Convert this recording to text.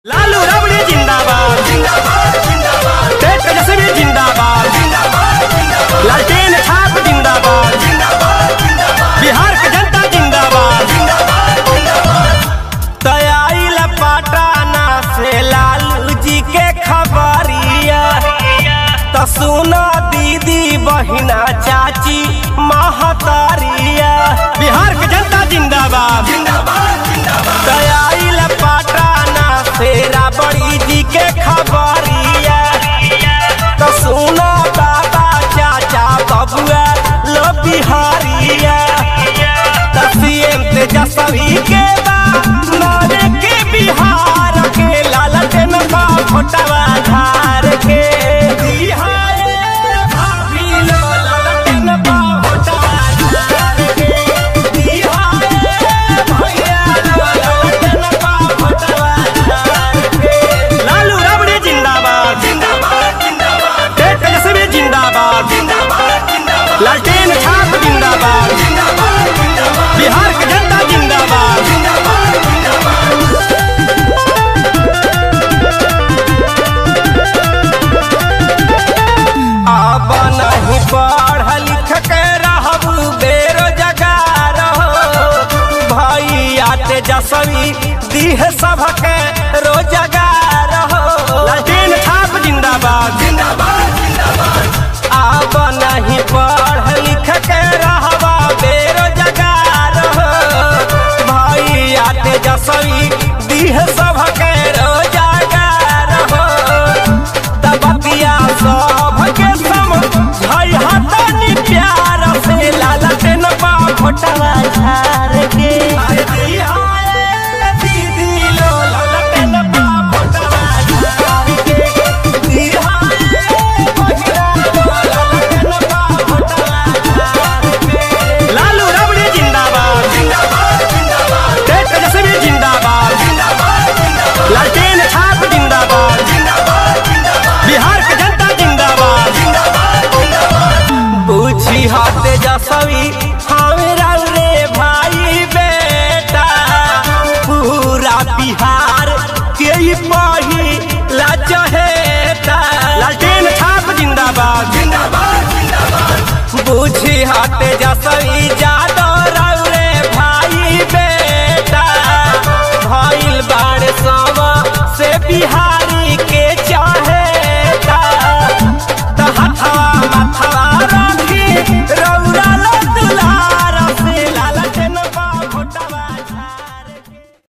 लालू राबड़ी जिंदाबाद जिंदाबाद जिंदाबाद, तेजस्वी जिंदाबाद जिंदाबाद जिंदाबाद, लालटेन छाप जिंदाबाद जिंदाबाद जिंदाबाद, बिहार की जनता जिंदाबाद जिंदाबाद जिंदाबाद। तयाइल पटना से लालू जी के खबरिया तो सुना दीदी बहिना चाची महतारिया, बिहार की जनता जिंदाबाद जिंदाबाद जिंदाबाद। तयाइल पटना से राबड़ी जी के खबरिया तो सुना बाबा चाचा बबुआ लो बिहारिया, तो सीएम तेजस्वी के बाद के बिहार के लालटेन का फोटवा धार के लालटेन छाप जिंदाबाद जिंदाबाद जिंदाबाद, बिहार की जनता जिंदाबाद जिंदाबाद जिंदाबाद। अब नहीं पढ़ लिख के रहब बेरोजगार हो, भैया तेजस्वी दीह सबके रोजगार हो। लालटेन छाप जिंदाबाद जिंदाबाद जिंदाबाद। अब नहीं पढ़ लिख के रहबा बेरोजगार हो, भैया तेजस्वी दीह सबके रोजगार हो। तबतिया सबके समझ तनी प्यार से लालटेन बा फोटवा झार के लालटेन छाप जिंदाबाद जिंदाबाद जिंदाबाद, बिहार की जनता जिंदाबाद जिंदाबाद जिंदाबाद। पूछी हा तेजस्वी हमरा रे भाई बेटा, पूरा बिहार के पहिला चहेता। लालटेन छाप जिंदाबाद जिंदाबाद जिंदाबाद। पूछी हा तेजस्वी जा